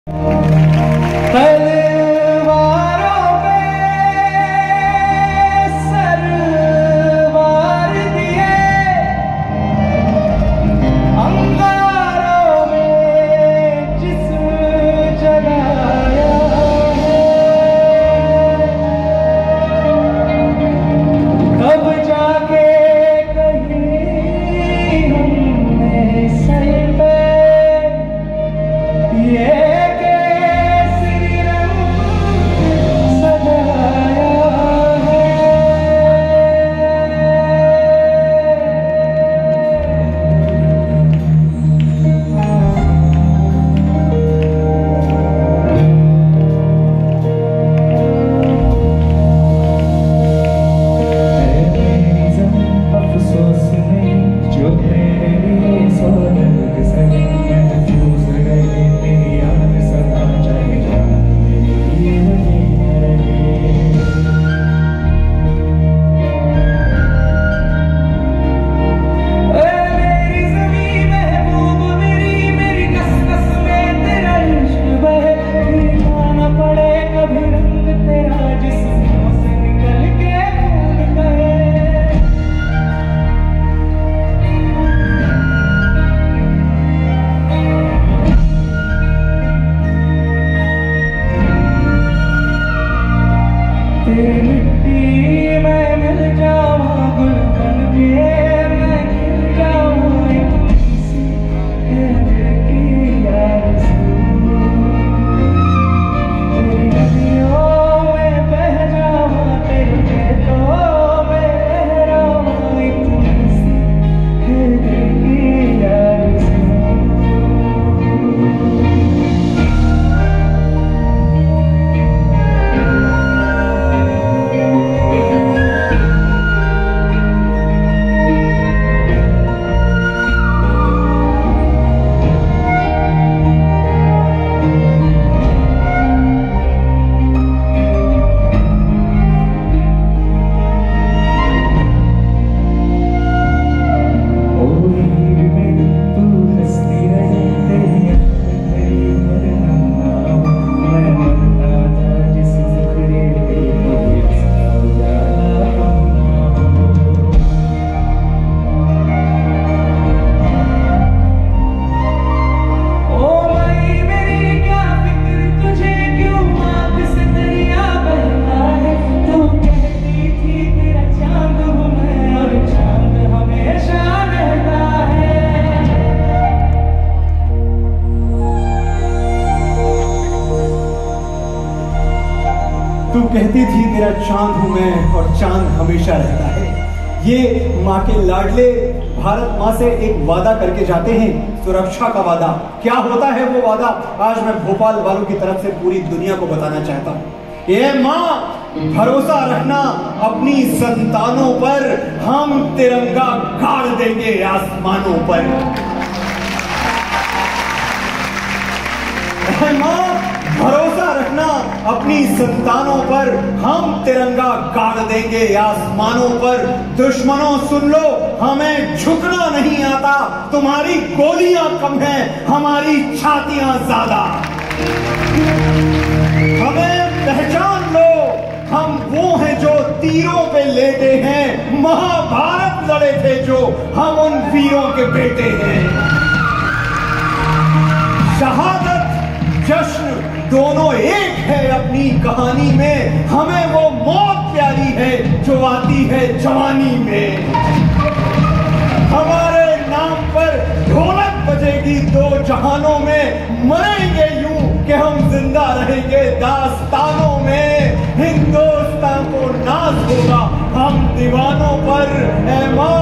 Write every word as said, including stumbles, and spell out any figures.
तू कहती थी तेरा चांद हूं मैं और चांद हमेशा रहता है। ये माँ के लाडले भारत माँ से एक वादा करके जाते हैं, सुरक्षा का वादा। क्या होता है वो वादा, आज मैं भोपाल वालों की तरफ से पूरी दुनिया को बताना चाहता हूँ। ये माँ, भरोसा रखना अपनी संतानों पर, हम तिरंगा गाड़ देंगे आसमानों पर। माँ, भरोसा रखना अपनी संतानों पर, हम तिरंगा गाड़ देंगे आसमानों पर। दुश्मनों सुन लो, हमें झुकना नहीं आता। तुम्हारी गोलियां कम हैं, हमारी छातियां ज्यादा। हमें पहचान लो, हम वो हैं जो तीरों पे लेटे हैं। महाभारत लड़े थे जो, हम उन वीरों के बेटे हैं। शहादत जश्न दोनों एक है अपनी कहानी में। हमें वो मौत प्यारी है जो आती है जवानी में। हमारे नाम पर ढोलक बजेगी दो जहानों में। मरेंगे यूं कि हम जिंदा रहेंगे दास्तानों में। हिंदुस्तान को नाज होगा हम दीवानों पर। ऐ माँ,